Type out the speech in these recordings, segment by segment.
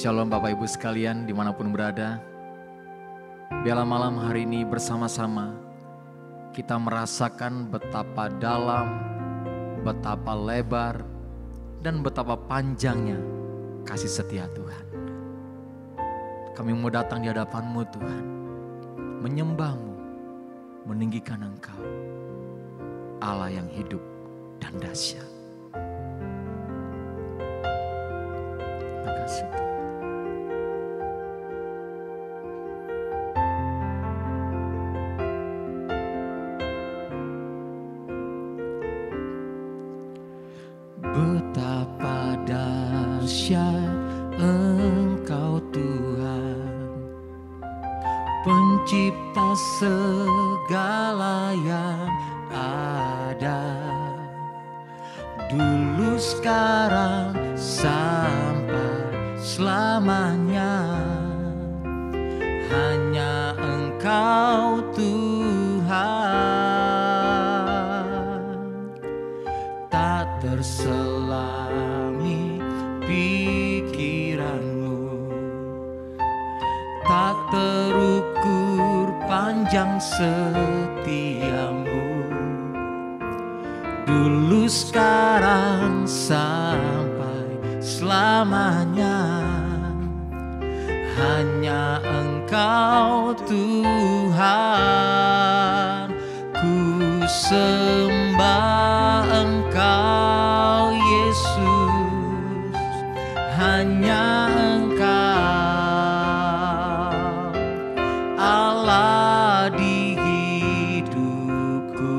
Shalom Bapak Ibu sekalian dimanapun berada. Biarlah malam hari ini bersama-sama kita merasakan betapa dalam, betapa lebar, dan betapa panjangnya kasih setia Tuhan. Kami mau datang di hadapan-Mu Tuhan, menyembah-Mu, meninggikan Engkau, Allah yang hidup dan dahsyat. Terima kasih Tuhan. Betapa dahsyat Engkau Tuhan, pencipta segala yang ada, dulu sekarang sampai selamanya. Hanya Engkau Tuhan, tak terselami pikiran-Mu, tak terukur panjang setia-Mu, dulu sekarang sampai selamanya. Hanya Engkau Tuhan, ku sembah Engkau Yesus, hanya Engkau Allah di hidupku,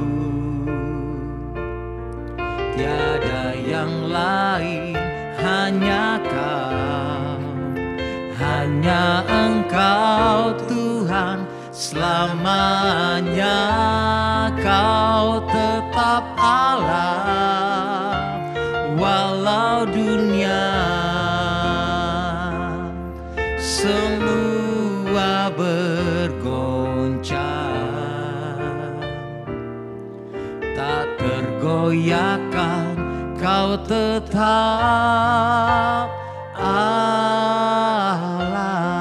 tiada yang lain, hanya Kau, hanya Engkau Tuhan. Selamanya Kau tetap Allah, walau dunia semua bergoncang, tak tergoyahkan, Kau tetap Allah.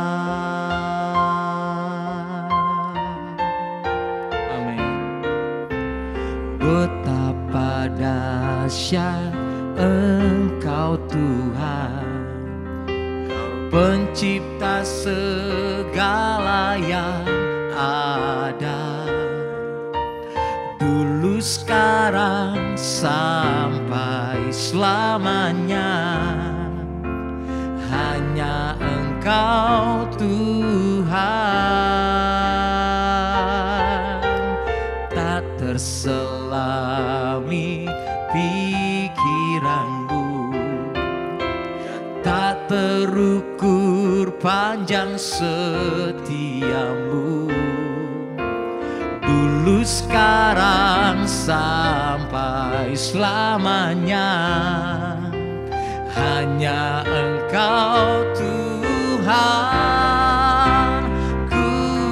Betapa dahsyat Engkau Tuhan, pencipta segala yang ada, dulu sekarang sampai selamanya. Hanya Engkau Tuhan, tak terselami pikiran-Mu, tak terukur panjang setia-Mu, dulu sekarang sampai selamanya. Hanya Engkau Tuhan, ku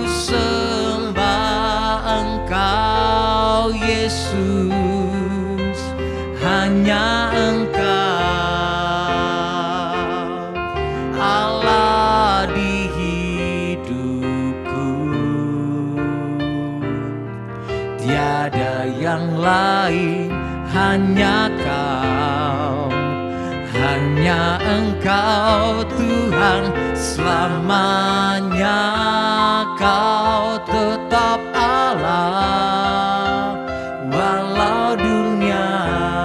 sembah Engkau Yesus, hanya Engkau Allah di hidupku, tiada yang lain, hanya Kau, hanya Engkau Tuhan. Selamanya Kau tetap Allah, walau dunia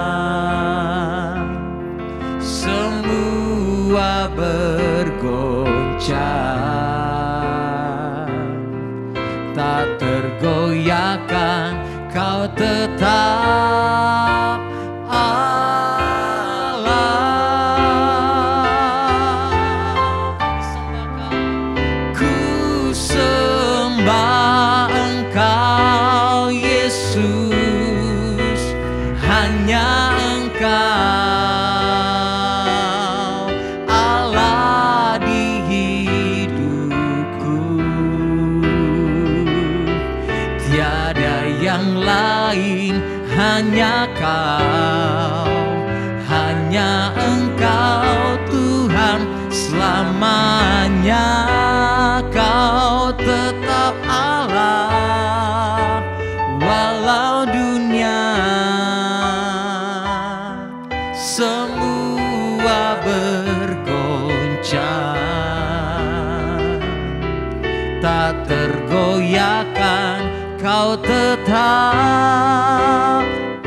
semua bergoncang, tak tergoyahkan, Kau tetap hanya Kau, hanya Engkau Tuhan. selamanya Kau tetap Allah, walau dunia semua bergoncang, tak tergoyahkan Kau tetap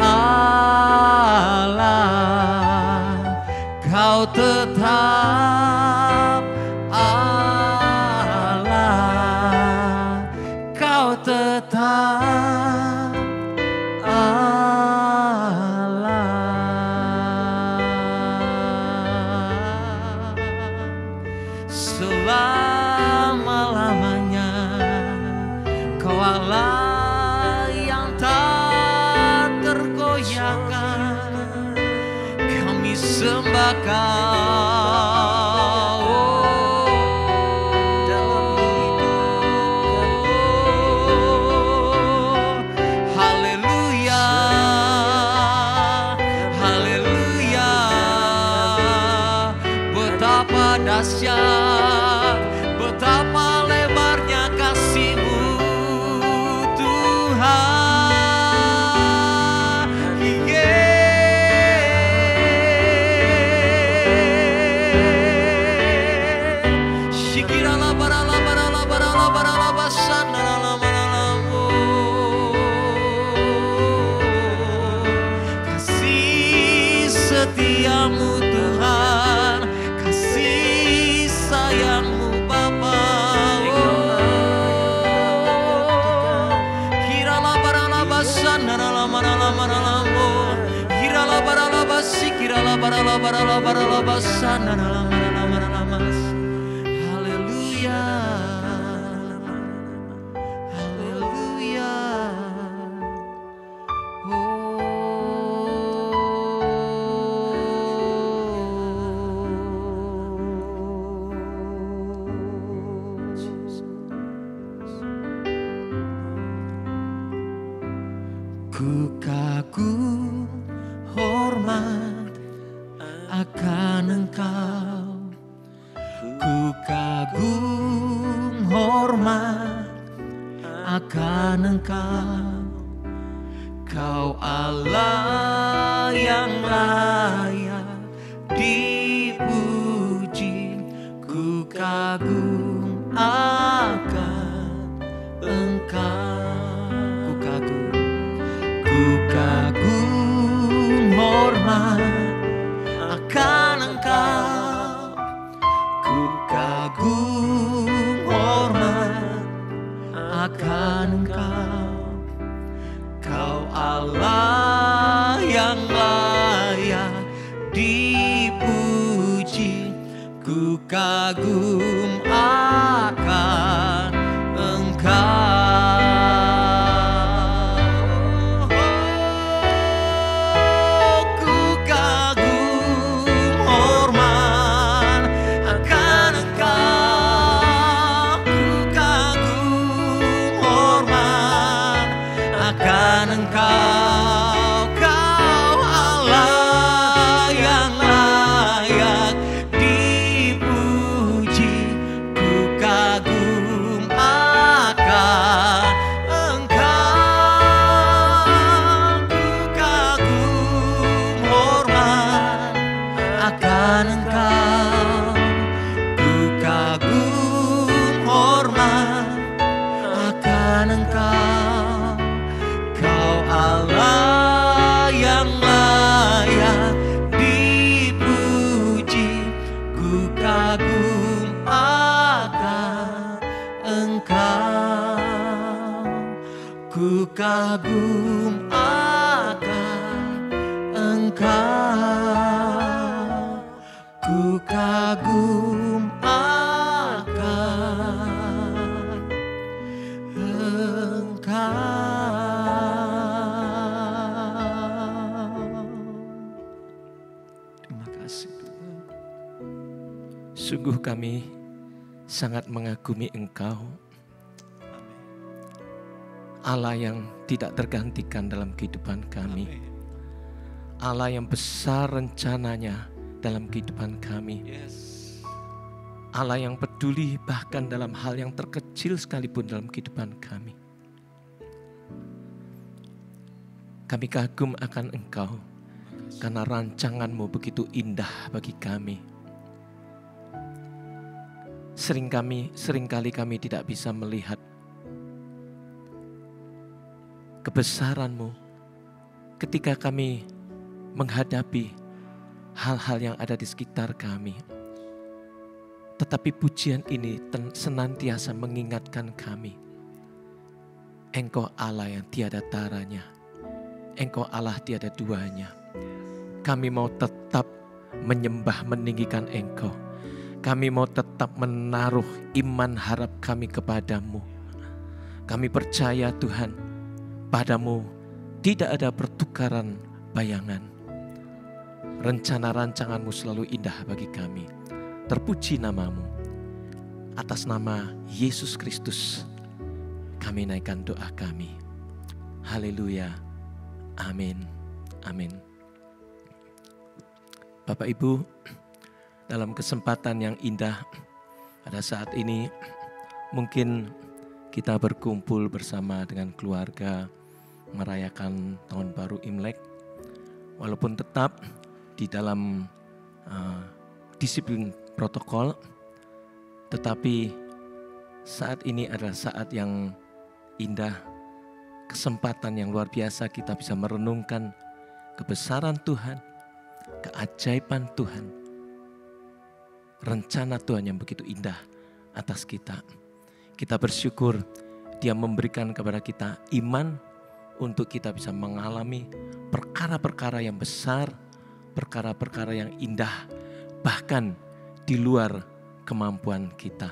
Allah, Kau tetap Allah, Kau tetap Allah. Selama-lamanya Kau Allah yang tak tergoyahkan, kami sembah Kau. Haleluya, haleluya, betapa dahsyat, betapa lebarnya kasih-Mu Tuhan. Shikirala barala barala barala barala basanala manalamu. Kasih setia-Mu Tuhan, kasih sayang-Mu Bapa. Kirala barala basanala manala manalamu. Kirala barala basi kirala barala barala barala basanala manala manalamas. Haleluya, haleluya. Ku kagum hormat akan Engkau, ku kagum hormat akan Engkau. Kau Allah yang layak dipuji, ku kagum akan Engkau. Ku kagum hormat akan Engkau, ku kagum hormat akan Engkau. Kau Allah yang layak dipuji, ku kagum akan Engkau. Ku kagum akan Engkau, ku kagum akan Engkau. Terima kasih Tuhan. Sungguh kami sangat mengagumi Engkau, Allah yang tidak tergantikan dalam kehidupan kami. Amin. Allah yang besar rencananya dalam kehidupan kami. Yes. Allah yang peduli bahkan dalam hal yang terkecil sekalipun dalam kehidupan kami. Kami kagum akan Engkau karena rancangan-Mu begitu indah bagi kami. Seringkali kami tidak bisa melihat kebesaran-Mu ketika kami menghadapi hal-hal yang ada di sekitar kami. Tetapi pujian ini senantiasa mengingatkan kami, Engkau Allah yang tiada taranya, Engkau Allah tiada duanya. Kami mau tetap menyembah meninggikan Engkau. Kami mau tetap menaruh iman harap kami kepadamu. Kami percaya Tuhan, padamu tidak ada pertukaran bayangan. Rencana rancangan-Mu selalu indah bagi kami. Terpuji nama-Mu. Atas nama Yesus Kristus kami naikkan doa kami. Haleluya. Amin. Amin. Bapak Ibu, dalam kesempatan yang indah pada saat ini mungkin kita berkumpul bersama dengan keluarga merayakan tahun baru Imlek, walaupun tetap di dalam disiplin protokol, tetapi saat ini adalah saat yang indah, kesempatan yang luar biasa kita bisa merenungkan kebesaran Tuhan, keajaiban Tuhan, rencana Tuhan yang begitu indah atas kita. Kita bersyukur Dia memberikan kepada kita iman untuk kita bisa mengalami perkara-perkara yang besar, perkara-perkara yang indah, bahkan di luar kemampuan kita.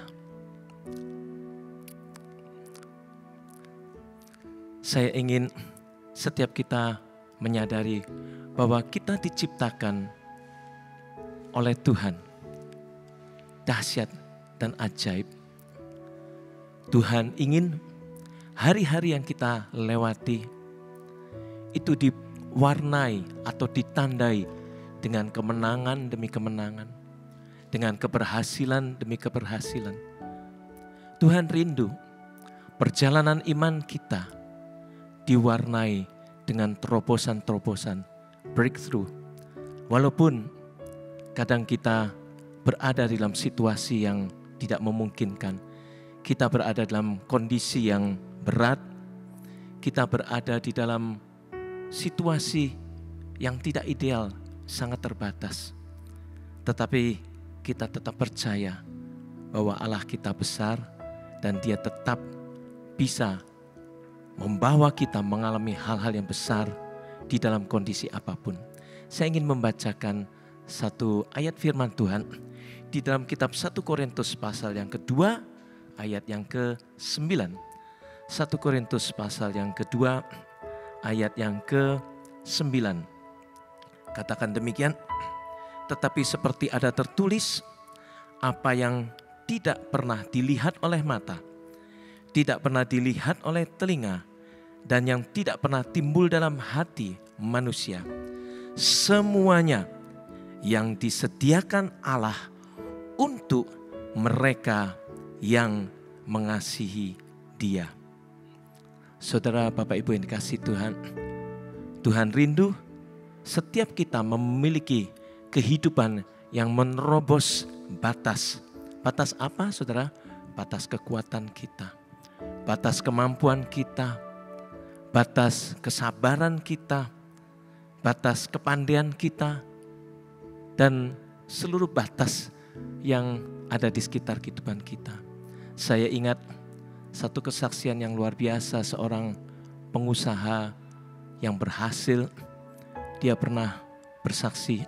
Saya ingin setiap kita menyadari bahwa kita diciptakan oleh Tuhan, dahsyat dan ajaib. Tuhan ingin hari-hari yang kita lewati itu diwarnai atau ditandai dengan kemenangan demi kemenangan, dengan keberhasilan demi keberhasilan. Tuhan rindu perjalanan iman kita diwarnai dengan terobosan-terobosan, breakthrough. Walaupun kadang kita berada dalam situasi yang tidak memungkinkan, kita berada dalam kondisi yang berat, kita berada di dalam situasi yang tidak ideal, sangat terbatas. Tetapi kita tetap percaya bahwa Allah kita besar dan Dia tetap bisa membawa kita mengalami hal-hal yang besar di dalam kondisi apapun. Saya ingin membacakan satu ayat firman Tuhan di dalam kitab 1 Korintus pasal yang kedua ayat yang ke-9. 1 Korintus pasal yang kedua ayat yang ke-9. Katakan demikian, tetapi seperti ada tertulis, apa yang tidak pernah dilihat oleh mata, tidak pernah dilihat oleh telinga, dan yang tidak pernah timbul dalam hati manusia, semuanya yang disediakan Allah untuk mereka yang mengasihi Dia. Saudara, Bapak Ibu yang dikasihi Tuhan, Tuhan rindu setiap kita memiliki kehidupan yang menerobos batas. Batas apa, saudara? Batas kekuatan kita, batas kemampuan kita, batas kesabaran kita, batas kepandaian kita, dan seluruh batas yang ada di sekitar kehidupan kita. Saya ingat satu kesaksian yang luar biasa, seorang pengusaha yang berhasil. Dia pernah bersaksi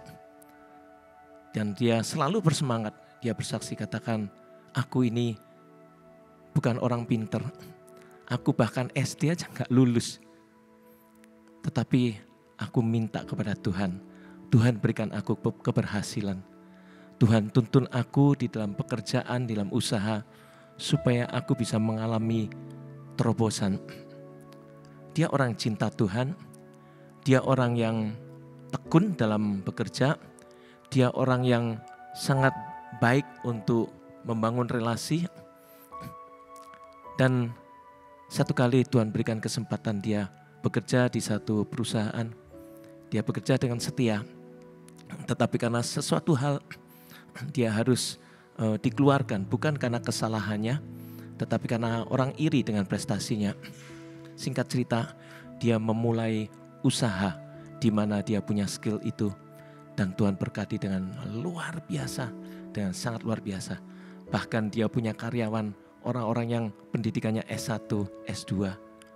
dan dia selalu bersemangat. Dia bersaksi, katakan, aku ini bukan orang pinter. Aku bahkan SD aja gak lulus. Tetapi aku minta kepada Tuhan. Tuhan berikan aku keberhasilan. Tuhan tuntun aku di dalam pekerjaan, di dalam usaha, supaya aku bisa mengalami terobosan. Dia orang cinta Tuhan. Dia orang yang tekun dalam bekerja. Dia orang yang sangat baik untuk membangun relasi. Dan satu kali Tuhan berikan kesempatan dia bekerja di satu perusahaan. Dia bekerja dengan setia. Tetapi karena sesuatu hal dia harus dikeluarkan. Bukan karena kesalahannya, tetapi karena orang iri dengan prestasinya. Singkat cerita, dia memulai usaha di mana dia punya skill itu. Dan Tuhan berkati dengan luar biasa, dengan sangat luar biasa. Bahkan dia punya karyawan, orang-orang yang pendidikannya S1, S2.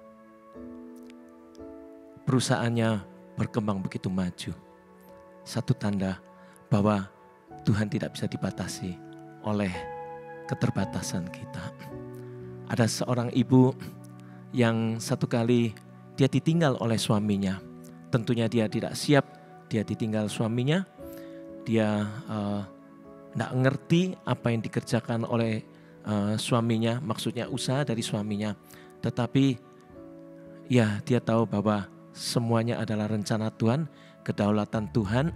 Perusahaannya berkembang begitu maju. Satu tanda bahwa Tuhan tidak bisa dibatasi oleh keterbatasan kita. Ada seorang ibu yang satu kali dia ditinggal oleh suaminya. Tentunya dia tidak siap, dia ditinggal suaminya. Dia tidak ngerti apa yang dikerjakan oleh suaminya, maksudnya usaha dari suaminya. Tetapi ya dia tahu bahwa semuanya adalah rencana Tuhan, kedaulatan Tuhan.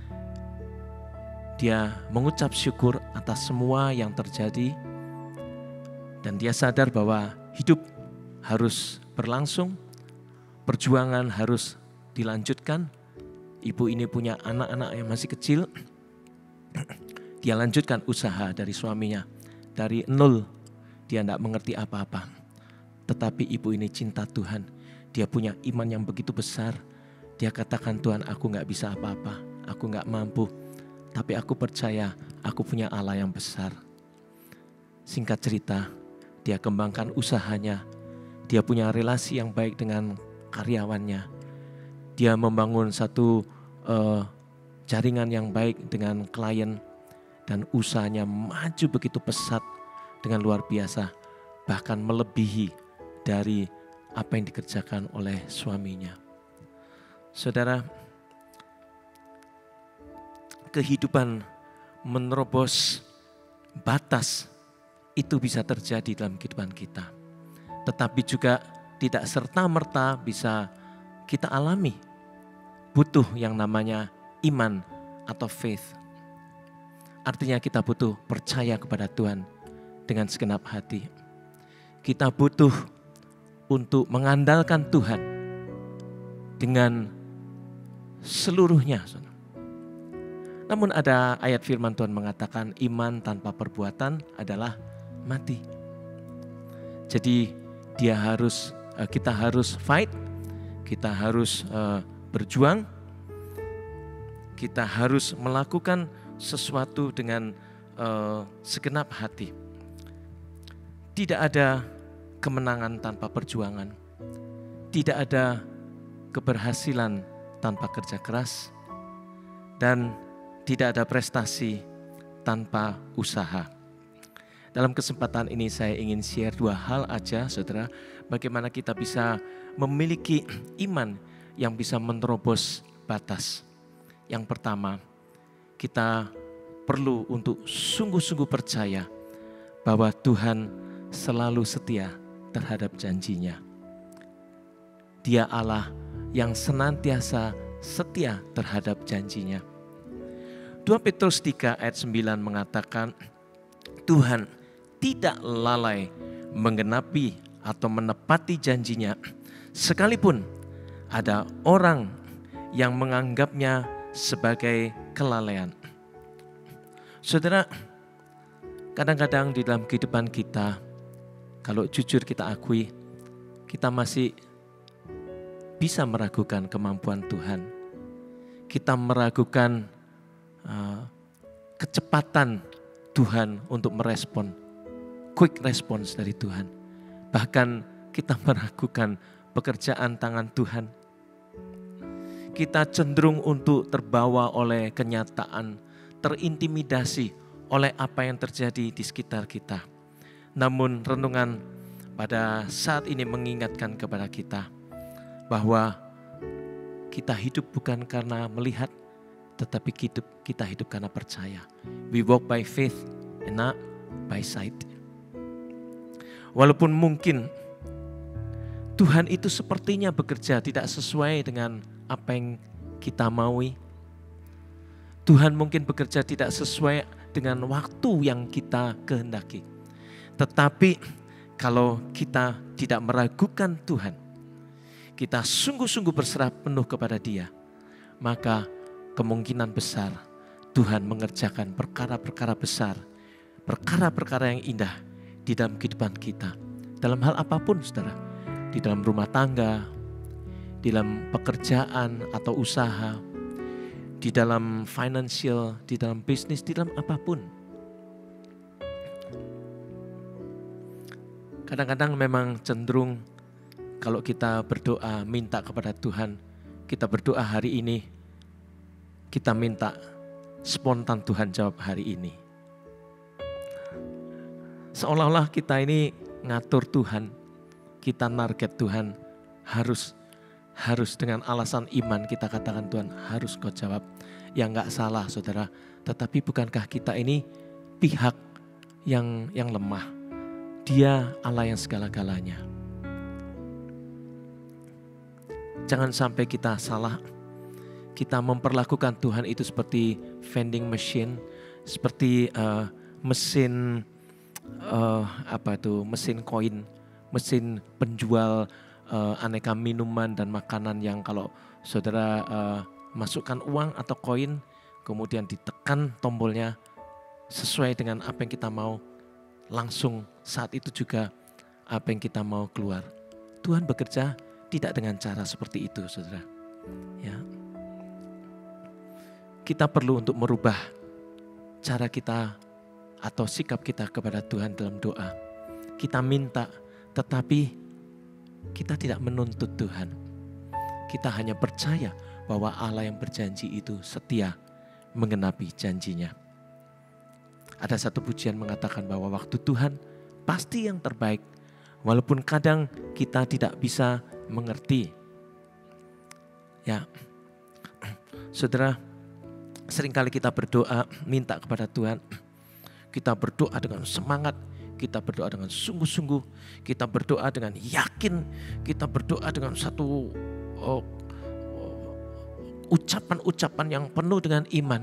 Dia mengucap syukur atas semua yang terjadi. Dan dia sadar bahwa hidup harus berlangsung, perjuangan harus dilanjutkan. Ibu ini punya anak-anak yang masih kecil. Dia lanjutkan usaha dari suaminya. Dari nol, dia tidak mengerti apa-apa. Tetapi ibu ini cinta Tuhan. Dia punya iman yang begitu besar. Dia katakan, Tuhan, aku gak bisa apa-apa. Aku gak mampu. Tapi aku percaya aku punya Allah yang besar. Singkat cerita, dia kembangkan usahanya. Dia punya relasi yang baik dengan karyawannya. Dia membangun satu jaringan yang baik dengan klien. Dan usahanya maju begitu pesat dengan luar biasa. Bahkan melebihi dari apa yang dikerjakan oleh suaminya. Saudara, kehidupan menerobos batas itu bisa terjadi dalam kehidupan kita. Tetapi juga tidak serta-merta bisa kita alami. Butuh yang namanya iman atau faith. Artinya kita butuh percaya kepada Tuhan dengan segenap hati. Kita butuh untuk mengandalkan Tuhan dengan seluruhnya. Namun ada ayat firman Tuhan mengatakan iman tanpa perbuatan adalah mati. Jadi kita harus fight, kita harus berjuang, kita harus melakukan sesuatu dengan segenap hati. Tidak ada kemenangan tanpa perjuangan. Tidak ada keberhasilan tanpa kerja keras. Dan tidak ada prestasi tanpa usaha. Dalam kesempatan ini saya ingin share 2 hal aja, saudara. Bagaimana kita bisa memiliki iman yang bisa menerobos batas. Yang pertama, kita perlu untuk sungguh-sungguh percaya bahwa Tuhan selalu setia terhadap janjinya. Dia Allah yang senantiasa setia terhadap janjinya. 2 Petrus 3 ayat 9 mengatakan, Tuhan tidak lalai menggenapi atau menepati janjinya, sekalipun ada orang yang menganggapnya sebagai kelalaian. Saudara, kadang-kadang di dalam kehidupan kita, kalau jujur kita akui, kita masih bisa meragukan kemampuan Tuhan. Kita meragukan kecepatan Tuhan untuk merespon, quick response dari Tuhan. Bahkan kita meragukan pekerjaan tangan Tuhan. Kita cenderung untuk terbawa oleh kenyataan, terintimidasi oleh apa yang terjadi di sekitar kita. Namun renungan pada saat ini mengingatkan kepada kita bahwa kita hidup bukan karena melihat, tetapi kita hidup karena percaya. We walk by faith and not by sight. Walaupun mungkin Tuhan itu sepertinya bekerja tidak sesuai dengan apa yang kita maui. Tuhan mungkin bekerja tidak sesuai dengan waktu yang kita kehendaki. Tetapi kalau kita tidak meragukan Tuhan, kita sungguh-sungguh berserah penuh kepada Dia, maka kemungkinan besar Tuhan mengerjakan perkara-perkara besar, perkara-perkara yang indah di dalam kehidupan kita. Dalam hal apapun, saudara, di dalam rumah tangga, di dalam pekerjaan atau usaha, di dalam financial, di dalam bisnis, di dalam apapun. Kadang-kadang memang cenderung kalau kita berdoa minta kepada Tuhan, kita berdoa hari ini, kita minta spontan Tuhan jawab hari ini. Seolah-olah kita ini ngatur Tuhan, kita target Tuhan, harus dengan alasan iman kita katakan Tuhan harus kau jawab. Ya enggak salah saudara, tetapi bukankah kita ini pihak yang lemah? Dia Allah yang segala-galanya. Jangan sampai kita salah, kita memperlakukan Tuhan itu seperti vending machine, seperti mesin mesin koin, mesin penjual aneka minuman dan makanan yang kalau saudara masukkan uang atau koin, kemudian ditekan tombolnya sesuai dengan apa yang kita mau, langsung saat itu juga apa yang kita mau keluar. Tuhan bekerja tidak dengan cara seperti itu, saudara. Ya. Kita perlu untuk merubah cara kita atau sikap kita kepada Tuhan dalam doa. Kita minta, tetapi kita tidak menuntut Tuhan. Kita hanya percaya bahwa Allah yang berjanji itu setia menggenapi janjinya. Ada satu pujian mengatakan bahwa waktu Tuhan pasti yang terbaik, walaupun kadang kita tidak bisa mengerti. Ya, saudara, seringkali kita berdoa minta kepada Tuhan. Kita berdoa dengan semangat, kita berdoa dengan sungguh-sungguh, kita berdoa dengan yakin, kita berdoa dengan satu ucapan-ucapan yang penuh dengan iman.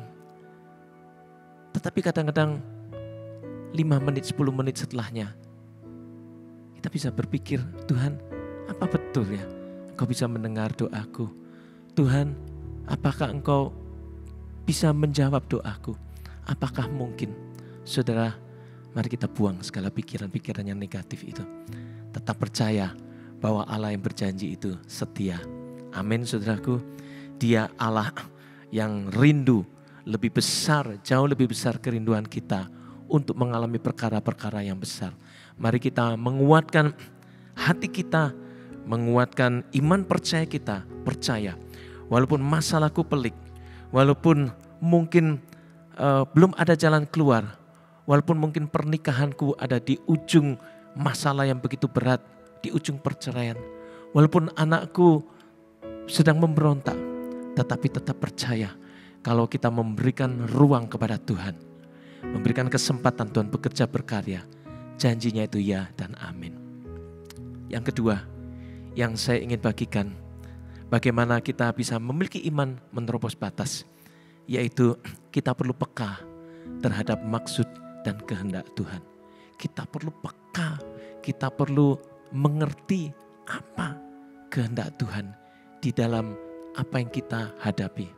Tetapi kadang-kadang 5 menit, 10 menit setelahnya, kita bisa berpikir, Tuhan, apa betul ya Engkau bisa mendengar doaku? Tuhan, apakah Engkau bisa menjawab doaku? Apakah mungkin? Saudara, mari kita buang segala pikiran-pikiran yang negatif itu. Tetap percaya bahwa Allah yang berjanji itu setia. Amin, saudaraku. Dia Allah yang rindu lebih besar, jauh lebih besar kerinduan kita untuk mengalami perkara-perkara yang besar. Mari kita menguatkan hati kita, menguatkan iman percaya kita, percaya. Walaupun masalahku pelik, walaupun mungkin belum ada jalan keluar, walaupun mungkin pernikahanku ada di ujung masalah yang begitu berat, di ujung perceraian, walaupun anakku sedang memberontak, tetapi tetap percaya kalau kita memberikan ruang kepada Tuhan, memberikan kesempatan Tuhan bekerja berkarya, janjinya itu ya dan amin. Yang kedua, yang saya ingin bagikan, bagaimana kita bisa memiliki iman menerobos batas, yaitu kita perlu peka terhadap maksud dan kehendak Tuhan. Kita perlu peka, kita perlu mengerti apa kehendak Tuhan di dalam apa yang kita hadapi.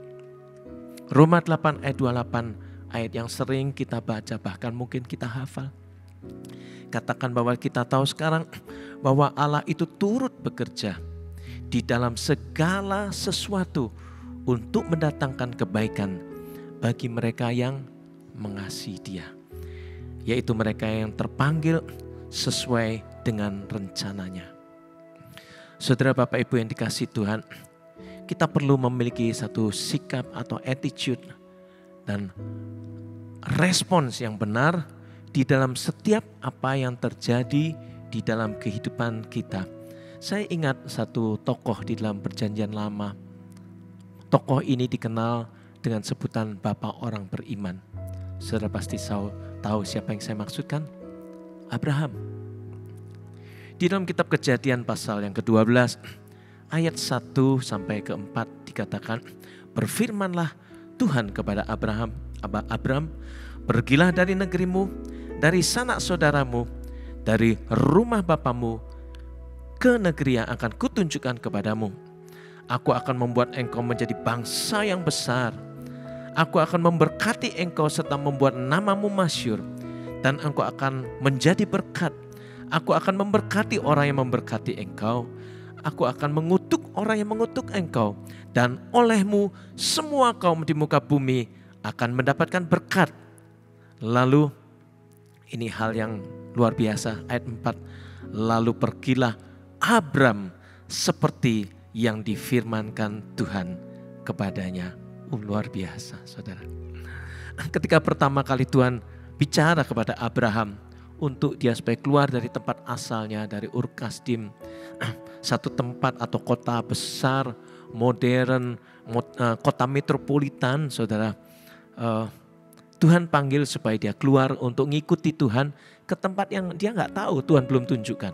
Roma 8 ayat 28, ayat yang sering kita baca, bahkan mungkin kita hafal. Katakan bahwa kita tahu sekarang bahwa Allah itu turut bekerja di dalam segala sesuatu untuk mendatangkan kebaikan bagi mereka yang mengasihi Dia, yaitu mereka yang terpanggil sesuai dengan rencananya. Saudara, Bapak, Ibu yang dikasihi Tuhan, kita perlu memiliki satu sikap atau attitude dan respons yang benar di dalam setiap apa yang terjadi di dalam kehidupan kita. Saya ingat satu tokoh di dalam Perjanjian Lama. Tokoh ini dikenal dengan sebutan Bapak Orang Beriman. Saudara pasti tahu siapa yang saya maksudkan? Abraham. Di dalam kitab Kejadian pasal yang ke-12 ayat 1 sampai ke-4 dikatakan, berfirmanlah Tuhan kepada Abram, Pergilah dari negerimu, dari sanak saudaramu, dari rumah bapamu, ke negeri yang akan kutunjukkan kepadamu. Aku akan membuat engkau menjadi bangsa yang besar. Aku akan memberkati engkau serta membuat namamu masyhur. Dan engkau akan menjadi berkat. Aku akan memberkati orang yang memberkati engkau. Aku akan mengutuk orang yang mengutuk engkau. Dan olehmu semua kaum di muka bumi akan mendapatkan berkat. Lalu ini hal yang luar biasa, ayat 4. Lalu pergilah Abram seperti yang difirmankan Tuhan kepadanya. Luar biasa, saudara. Ketika pertama kali Tuhan bicara kepada Abraham untuk dia supaya keluar dari tempat asalnya, dari Ur Kasdim, satu tempat atau kota besar, modern, kota metropolitan, saudara. Tuhan panggil supaya dia keluar untuk ngikuti Tuhan ke tempat yang dia nggak tahu, Tuhan belum tunjukkan.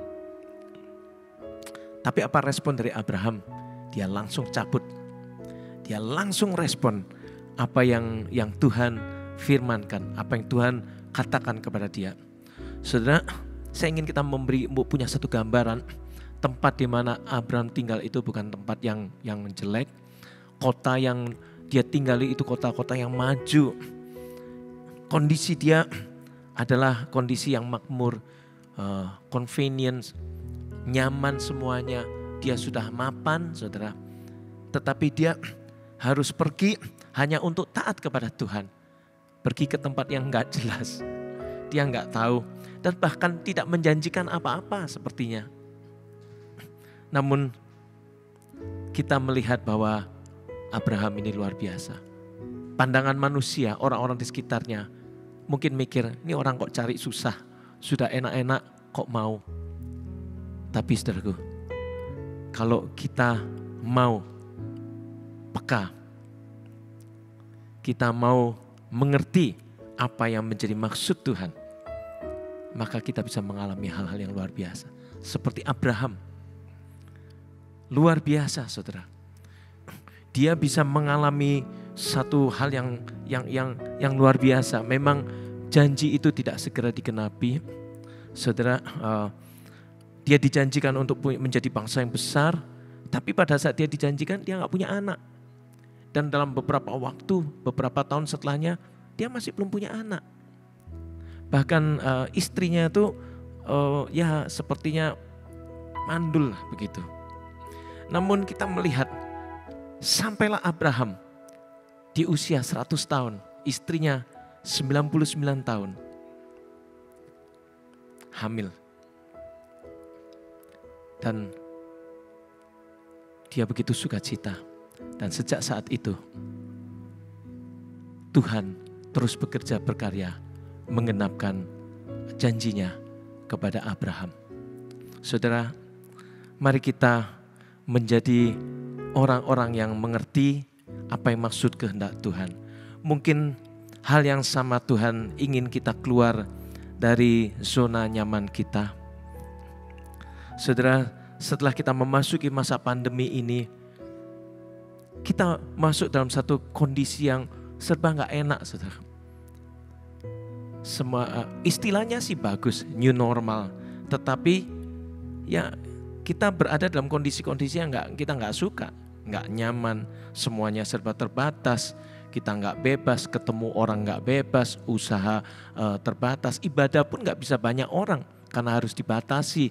Tapi apa respon dari Abraham? Dia langsung cabut. Dia langsung respon apa yang Tuhan firmankan, apa yang Tuhan katakan kepada dia. Saudara, saya ingin kita punya satu gambaran tempat di mana Abraham tinggal itu bukan tempat yang jelek. Kota yang dia tinggali itu kota-kota yang maju. Kondisi dia adalah kondisi yang makmur, convenience, nyaman semuanya. Dia sudah mapan, saudara. Tetapi dia harus pergi hanya untuk taat kepada Tuhan. Pergi ke tempat yang gak jelas. Dia gak tahu dan bahkan tidak menjanjikan apa-apa sepertinya. Namun kita melihat bahwa Abraham ini luar biasa. Pandangan manusia, orang-orang di sekitarnya mungkin mikir, ini orang kok cari susah, sudah enak-enak kok mau. Tapi saudaraku, kalau kita mau peka, kita mau mengerti apa yang menjadi maksud Tuhan, maka kita bisa mengalami hal-hal yang luar biasa. Seperti Abraham, luar biasa saudara. Dia bisa mengalami satu hal yang luar biasa. Memang janji itu tidak segera digenapi. Saudara, dia dijanjikan untuk menjadi bangsa yang besar. Tapi pada saat dia dijanjikan, dia gak punya anak. Dan dalam beberapa waktu, beberapa tahun setelahnya, dia masih belum punya anak. Bahkan istrinya itu ya sepertinya mandul lah begitu. Namun kita melihat, sampailah Abraham di usia 100 tahun, istrinya 99 tahun, hamil. Dan dia begitu sukacita. Dan sejak saat itu, Tuhan terus bekerja berkarya, menggenapkan janjinya kepada Abraham. Saudara, mari kita menjadi orang-orang yang mengerti apa yang maksud kehendak Tuhan. Mungkin hal yang sama Tuhan ingin kita keluar dari zona nyaman kita. Saudara, setelah kita memasuki masa pandemi ini, kita masuk dalam satu kondisi yang serba gak enak, saudara. Istilahnya sih bagus, new normal. Tetapi ya kita berada dalam kondisi-kondisi yang kita gak suka, gak nyaman, semuanya serba terbatas. Kita gak bebas, ketemu orang gak bebas, usaha terbatas, ibadah pun gak bisa banyak orang karena harus dibatasi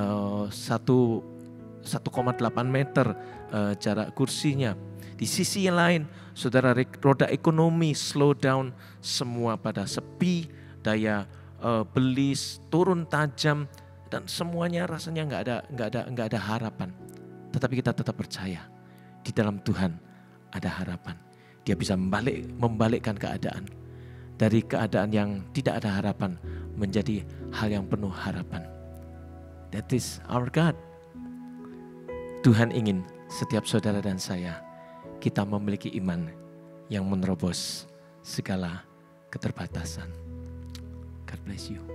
1,8 meter jarak kursinya. Di sisi yang lain, saudara, roda ekonomi slow down, semua pada sepi, daya beli turun tajam, dan semuanya rasanya nggak ada harapan. Tetapi kita tetap percaya di dalam Tuhan ada harapan. Dia bisa membalikkan keadaan dari keadaan yang tidak ada harapan menjadi hal yang penuh harapan. That is our God. Tuhan ingin setiap saudara dan saya, kita memiliki iman yang menerobos segala keterbatasan. God bless you.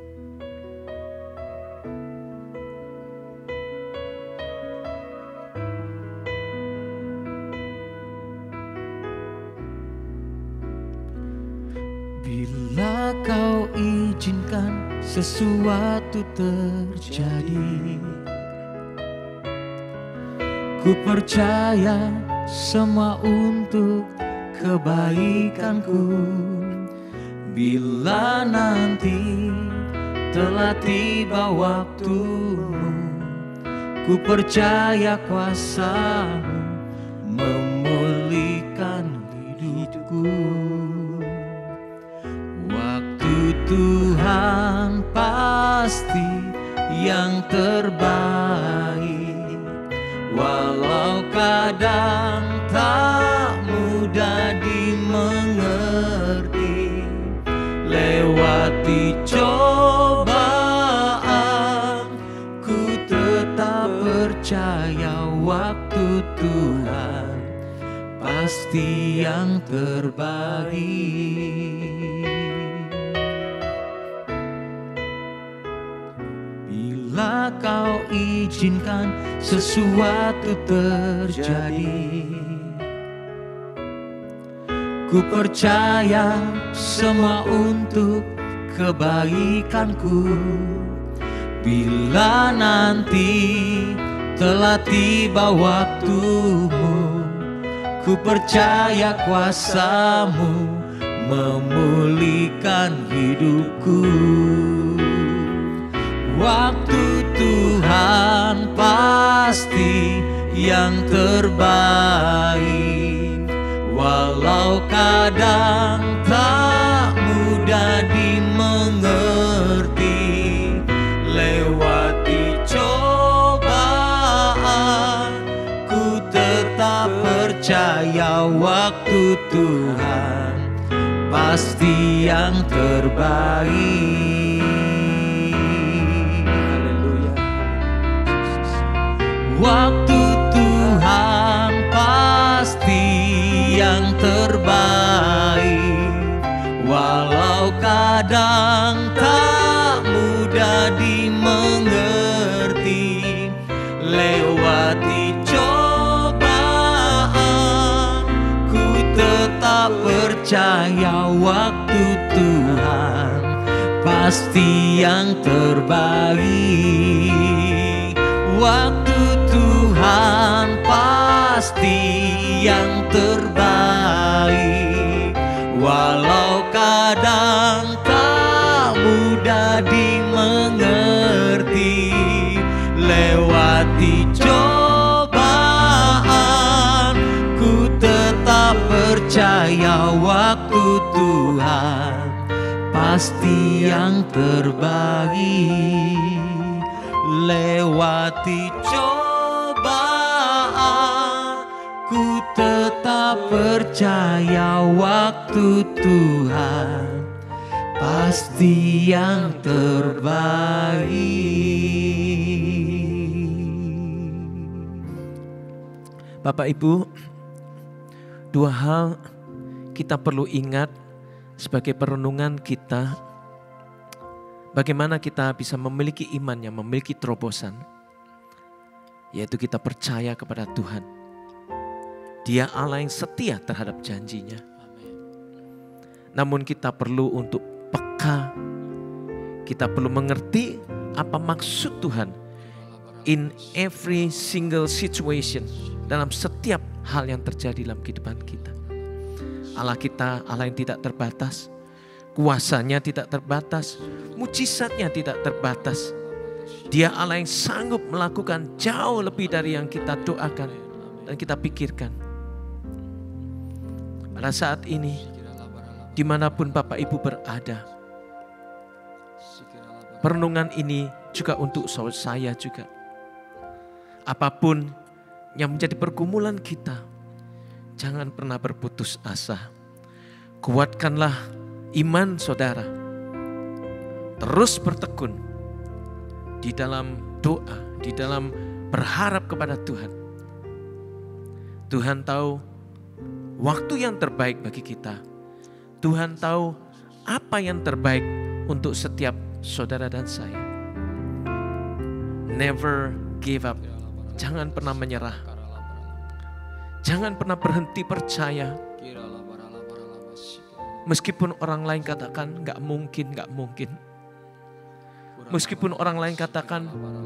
Bila Kau izinkan sesuatu terjadi. Ku percaya semua untuk kebaikanku. Bila nanti telah tiba waktumu, ku percaya kuasa-Mu memulihkan hidupku. Waktu Tuhan pasti yang terbaik, walau kadang tak mudah dimengerti. Lewati cobaan, ku tetap percaya waktu Tuhan pasti yang terbaik. Bila Kau izinkan sesuatu terjadi, ku percaya semua untuk kebaikanku. Bila nanti telah tiba waktumu, ku percaya kuasa-Mu memulihkan hidupku. Waktu Tuhan pasti yang terbaik, walau kadang tak mudah dimengerti. Lewati cobaan, ku tetap percaya waktu Tuhan pasti yang terbaik. Haleluya. Waktu Tuhan pasti yang terbaik, walau kadang tak mudah dimengerti. Lewati cobaan, ku tetap percaya waktu Tuhan pasti yang terbaik. Waktu Tuhan pasti yang terbaik, walau kadang tak mudah dimengerti. Lewati cobaan, ku tetap percaya waktu Tuhan pasti yang terbaik. Lewati cobaan, ku tetap percaya waktu Tuhan pasti yang terbaik. Bapak Ibu, dua hal kita perlu ingat sebagai perenungan kita. Bagaimana kita bisa memiliki iman yang memiliki terobosan, yaitu kita percaya kepada Tuhan. Dia Allah yang setia terhadap janjinya. Namun kita perlu untuk peka, kita perlu mengerti apa maksud Tuhan in every single situation, dalam setiap hal yang terjadi dalam kehidupan kita. Allah kita Allah yang tidak terbatas, kuasanya tidak terbatas, mujizatnya tidak terbatas. Dia Allah yang sanggup melakukan jauh lebih dari yang kita doakan dan kita pikirkan. Pada saat ini, dimanapun Bapak Ibu berada, perenungan ini juga untuk saya juga. Apapun yang menjadi pergumulan kita, jangan pernah berputus asa. Kuatkanlah iman saudara. Terus bertekun di dalam doa, di dalam berharap kepada Tuhan. Tuhan tahu waktu yang terbaik bagi kita. Tuhan tahu apa yang terbaik untuk setiap saudara dan saya. Never give up. Jangan pernah menyerah. Jangan pernah berhenti percaya. Meskipun orang lain katakan gak mungkin, gak mungkin. Meskipun orang lain katakan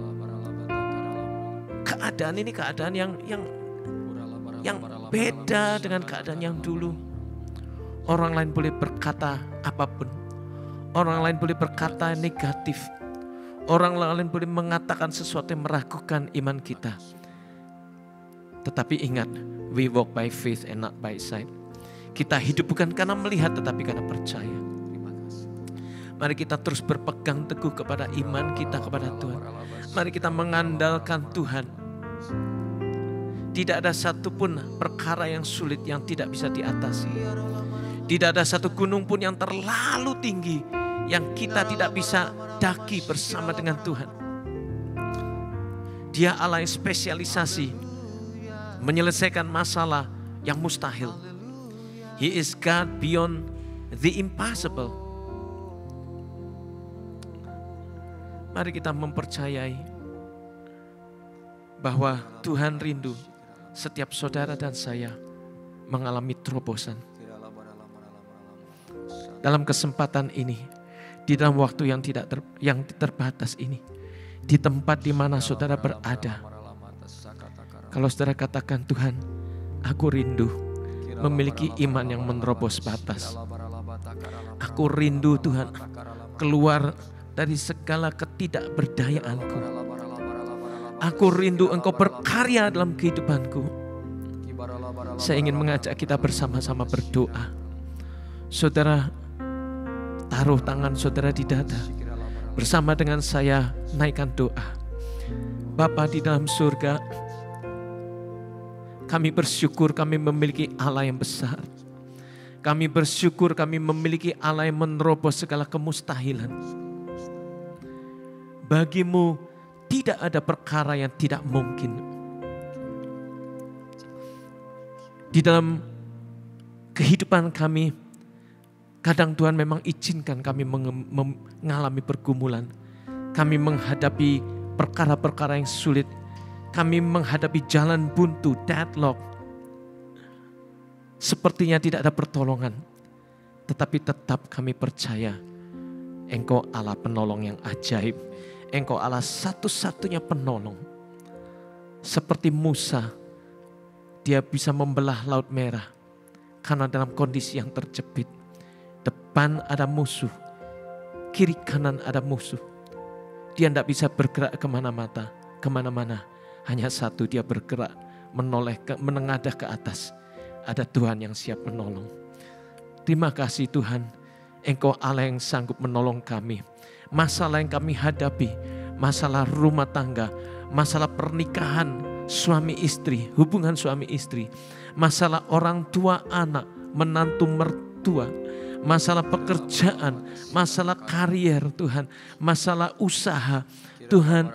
keadaan ini keadaan yang beda dengan keadaan yang dulu. Orang lain boleh berkata apapun. Orang lain boleh berkata negatif. Orang lain boleh mengatakan sesuatu yang meragukan iman kita. Tetapi ingat, we walk by faith and not by sight. Kita hidup bukan karena melihat tetapi karena percaya. Mari kita terus berpegang teguh kepada iman kita kepada Tuhan. Mari kita mengandalkan Tuhan. Tidak ada satupun perkara yang sulit yang tidak bisa diatasi. Tidak ada satu gunung pun yang terlalu tinggi yang kita tidak bisa daki bersama dengan Tuhan. Dia Allah yang spesialisasi menyelesaikan masalah yang mustahil. He is God beyond the impossible. Mari kita mempercayai bahwa Tuhan rindu setiap saudara dan saya mengalami terobosan. Dalam kesempatan ini, di dalam waktu yang terbatas ini, di tempat di mana saudara berada, kalau saudara katakan, Tuhan, aku rindu memiliki iman yang menerobos batas. Aku rindu Tuhan keluar dari segala ketidakberdayaanku. Aku rindu Engkau berkarya dalam kehidupanku. Saya ingin mengajak kita bersama-sama berdoa. Saudara, taruh tangan saudara di dada. Bersama dengan saya naikkan doa. Bapa di dalam surga, kami bersyukur kami memiliki Allah yang besar. Kami bersyukur kami memiliki Allah yang menerobos segala kemustahilan. Bagimu tidak ada perkara yang tidak mungkin. Di dalam kehidupan kami, kadang Tuhan memang izinkan kami mengalami pergumulan. Kami menghadapi perkara-perkara yang sulit. Kami menghadapi jalan buntu, deadlock. Sepertinya tidak ada pertolongan. Tetapi tetap kami percaya Engkau Allah penolong yang ajaib. Engkau Allah satu-satunya penolong. Seperti Musa, dia bisa membelah Laut Merah. Karena dalam kondisi yang terjepit. Depan ada musuh, kiri kanan ada musuh. Dia tidak bisa bergerak kemana-mana. Hanya satu, dia bergerak menengadah ke atas. Ada Tuhan yang siap menolong. Terima kasih Tuhan, Engkau Allah yang sanggup menolong kami. Masalah yang kami hadapi, masalah rumah tangga, masalah pernikahan suami istri, hubungan suami istri, masalah orang tua anak, menantu mertua, masalah pekerjaan, masalah karier Tuhan, masalah usaha Tuhan.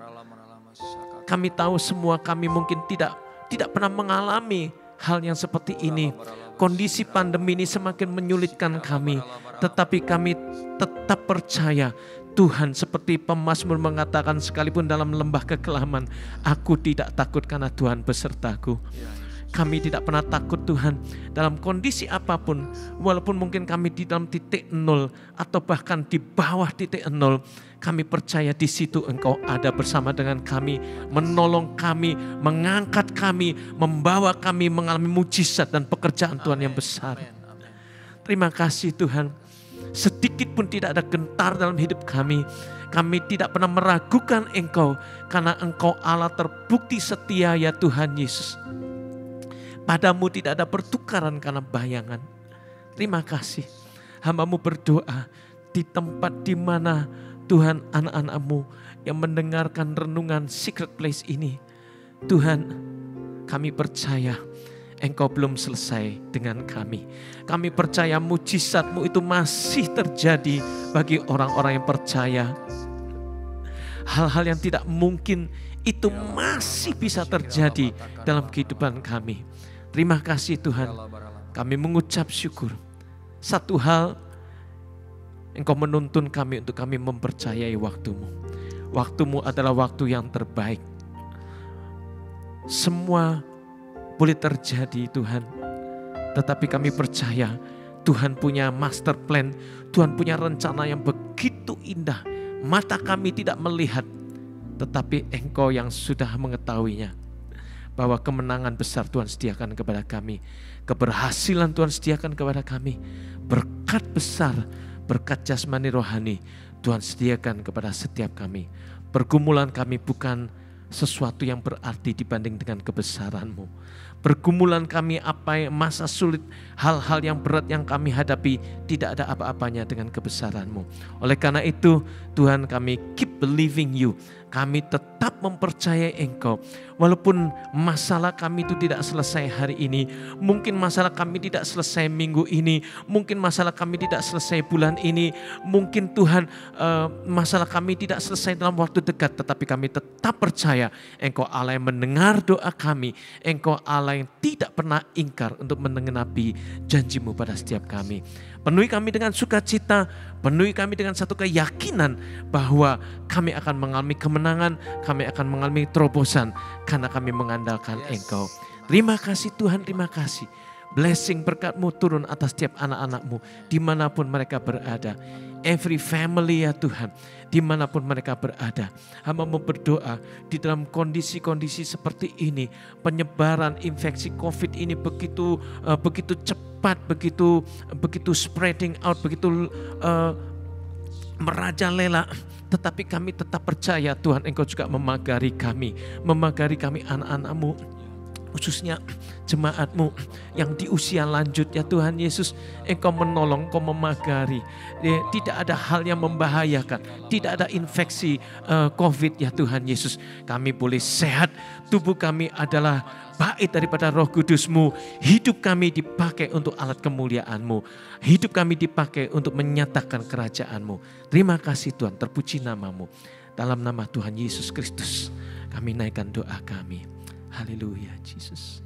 Kami tahu semua kami mungkin tidak pernah mengalami hal yang seperti ini. Kondisi pandemi ini semakin menyulitkan kami. Tetapi kami tetap percaya Tuhan, seperti pemazmur mengatakan, sekalipun dalam lembah kekelaman, aku tidak takut karena Tuhan besertaku. Kami tidak pernah takut Tuhan dalam kondisi apapun. Walaupun mungkin kami di dalam titik nol atau bahkan di bawah titik nol. Kami percaya di situ Engkau ada bersama dengan kami. Menolong kami, mengangkat kami, membawa kami mengalami mujizat dan pekerjaan Tuhan yang besar. Terima kasih Tuhan. Sedikit pun tidak ada gentar dalam hidup kami. Kami tidak pernah meragukan Engkau. Karena Engkau Allah terbukti setia ya Tuhan Yesus. Padamu tidak ada pertukaran karena bayangan. Terima kasih. Hamba-Mu berdoa di tempat di mana Tuhan anak-anak-Mu yang mendengarkan renungan secret place ini. Tuhan, kami percaya Engkau belum selesai dengan kami. Kami percaya mujizat-Mu itu masih terjadi bagi orang-orang yang percaya. Hal-hal yang tidak mungkin itu masih bisa terjadi dalam kehidupan kami. Terima kasih Tuhan, kami mengucap syukur. Satu hal, Engkau menuntun kami untuk kami mempercayai waktu-Mu. Waktu-Mu adalah waktu yang terbaik. Semua boleh terjadi Tuhan, tetapi kami percaya Tuhan punya master plan, Tuhan punya rencana yang begitu indah. Mata kami tidak melihat, tetapi Engkau yang sudah mengetahuinya. Bahwa kemenangan besar Tuhan sediakan kepada kami. Keberhasilan Tuhan sediakan kepada kami. Berkat besar, berkat jasmani rohani Tuhan sediakan kepada setiap kami. Pergumulan kami bukan sesuatu yang berarti dibanding dengan kebesaran-Mu. Pergumulan kami, masa sulit, hal-hal yang berat yang kami hadapi, tidak ada apa-apanya dengan kebesaran-Mu. Oleh karena itu, Tuhan, kami keep believing You. Kami tetap mempercayai Engkau. Walaupun masalah kami itu tidak selesai hari ini, mungkin masalah kami tidak selesai minggu ini, mungkin masalah kami tidak selesai bulan ini, mungkin Tuhan masalah kami tidak selesai dalam waktu dekat, tetapi kami tetap percaya Engkau Allah yang mendengar doa kami, Engkau Allah yang tidak pernah ingkar untuk mengenapi janji-Mu pada setiap kami. Penuhi kami dengan sukacita, penuhi kami dengan satu keyakinan bahwa kami akan mengalami kemenangan, kami akan mengalami terobosan karena kami mengandalkan Engkau. Terima kasih Tuhan, terima kasih. Blessing berkat-Mu turun atas setiap anak-anak-Mu dimanapun mereka berada. Every family ya Tuhan, dimanapun mereka berada. Hamba-Mu berdoa di dalam kondisi-kondisi seperti ini, penyebaran infeksi COVID ini begitu cepat, begitu spreading out, begitu merajalela. Tetapi kami tetap percaya Tuhan, Engkau juga memagari kami anak-anak-Mu. Khususnya jemaat-Mu yang di usia lanjut ya Tuhan Yesus, Engkau menolong, Engkau memagari. Tidak ada hal yang membahayakan, tidak ada infeksi COVID ya Tuhan Yesus. Kami boleh sehat, tubuh kami adalah bait daripada Roh Kudus-Mu. Hidup kami dipakai untuk alat kemuliaan-Mu. Hidup kami dipakai untuk menyatakan kerajaan-Mu. Terima kasih Tuhan, terpuji nama-Mu. Dalam nama Tuhan Yesus Kristus kami naikkan doa kami. Haleluya, Jesus.